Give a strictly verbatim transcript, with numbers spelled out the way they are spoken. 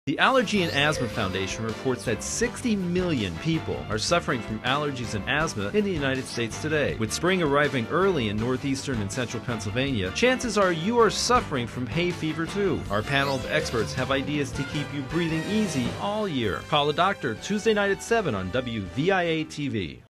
The Allergy and Asthma Foundation reports that sixty million people are suffering from allergies and asthma in the United States today. With spring arriving early in Northeastern and Central Pennsylvania, chances are you are suffering from hay fever too. Our panel of experts have ideas to keep you breathing easy all year. Call a doctor Tuesday night at seven on W V I A T V.